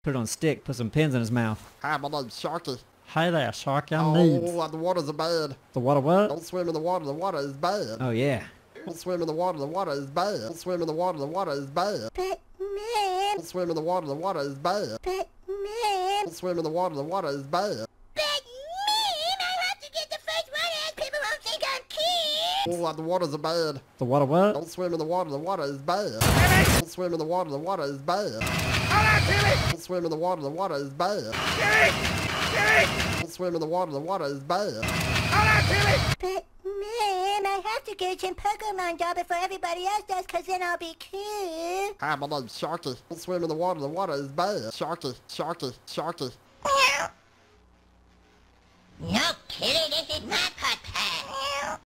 Put it on a stick, put some pins in his mouth. Hi, my name's Sharky. Hey there, Sharky, I'm Needs. Oh, the waters are bad. The water what? Don't swim in the water is bad. Oh, yeah. Don't swim in the water is bad. Don't swim in the water is bad. But, Mom. Don't swim in the water is bad. But, Mom. Don't swim in the water is bad. But, Mom, I have to get the first one as people won't think I'm cute. Oh, the waters are bad. The water what? Don't swim in the water is bad. Don't swim in the water is bad. Don't swim in the water is bad. Don't swim in the water is bad. But, Mom, I have to get some Pokemon doll before everybody else does, cause then I'll be cute. Hi, my name's Sharky. Don't swim in the water is bad. Sharky, Sharky, Sharky. No, Kitty, this is not